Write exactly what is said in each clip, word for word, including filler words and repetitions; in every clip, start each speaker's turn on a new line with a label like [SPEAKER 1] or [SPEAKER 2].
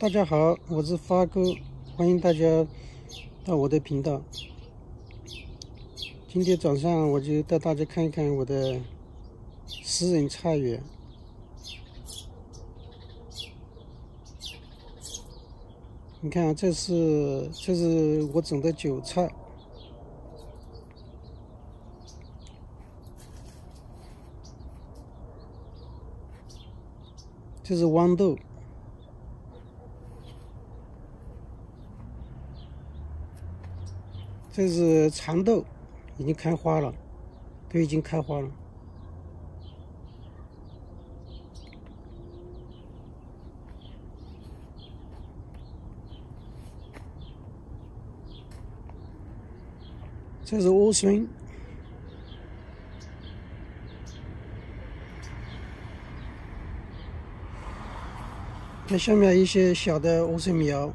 [SPEAKER 1] 大家好，我是发哥，欢迎大家到我的频道。今天早上我就带大家看一看我的私人菜园。你看，这是这是我种的韭菜，这是豌豆。 这是蚕豆，已经开花了，都已经开花了。这是莴笋，看下面一些小的莴笋苗。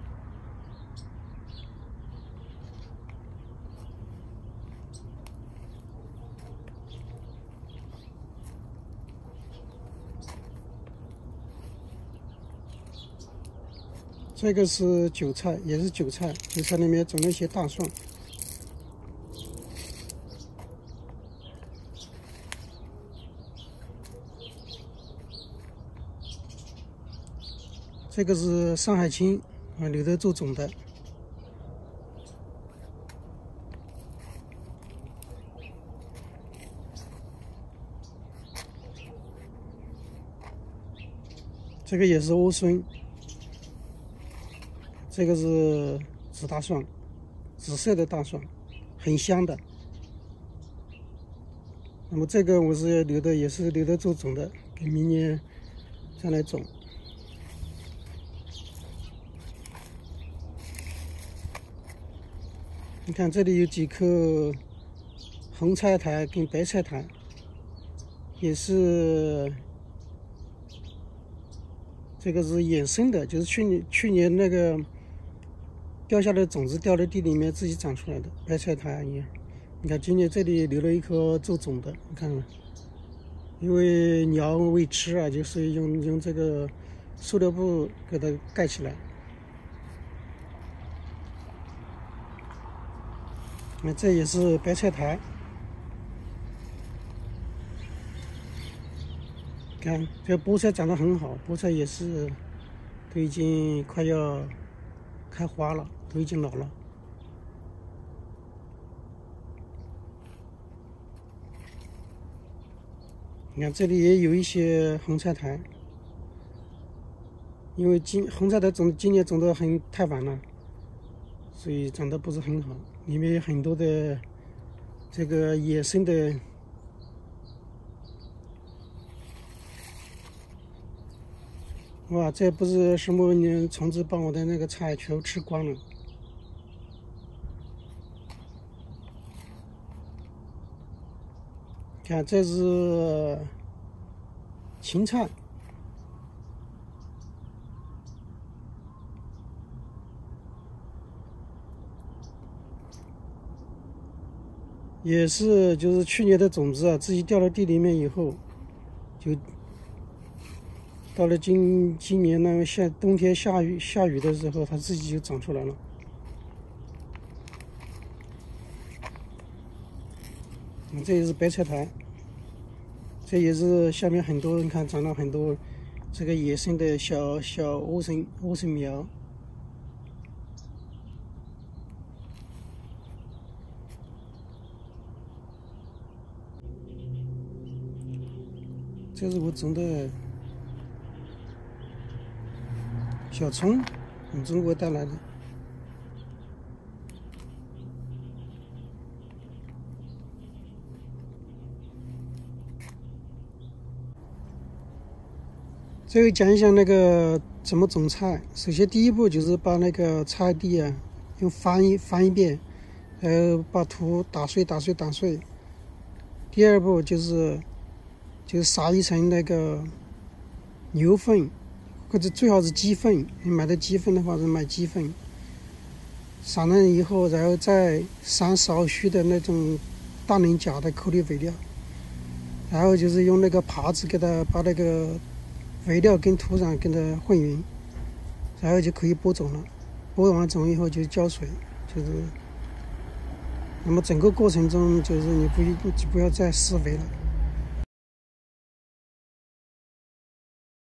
[SPEAKER 1] 这个是韭菜，也是韭菜，韭菜里面种了一些大蒜。这个是上海青，啊，刘德柱种的。这个也是莴笋。 这个是紫大蒜，紫色的大蒜，很香的。那么这个我是留的，也是留的做种的，给明年再来种。你看这里有几棵红菜苔跟白菜苔，也是这个是野生的，就是去年去年那个。 掉下来的种子掉在地里面自己长出来的白菜苔也，你看今年这里留了一颗做种的，你看看，因为鸟喂吃啊，就是用用这个塑料布给它盖起来。那这也是白菜苔，看这菠菜长得很好，菠菜也是都已经快要开花了。 都已经老了，你看这里也有一些红菜苔，因为今红菜苔种今年种的很太晚了，所以长得不是很好，里面有很多的这个野生的。 哇，这不是什么虫子把我的那个菜全部吃光了。看，这是芹菜，也是就是去年的种子啊，自己掉到地里面以后，就。 到了今今年呢，下冬天下雨下雨的时候，它自己就长出来了。嗯，这也是白菜苔，这也是下面很多，你看长了很多这个野生的小小莴笋莴笋苗。这是我种的。 小葱，从中国带来的。这个讲一讲那个怎么种菜。首先，第一步就是把那个菜地啊，用翻一翻一遍，然后把土打碎、打碎、打碎。第二步就是就是撒一层那个牛粪。 或者最好是鸡粪，你买的鸡粪的话是买鸡粪。撒了以后，然后再撒少许的那种大磷钾的颗粒肥料，然后就是用那个耙子给它把那个肥料跟土壤跟它混匀， 然后就可以播种了。播完种以后就浇水，就是。那么整个过程中就是你不就不要再施肥了。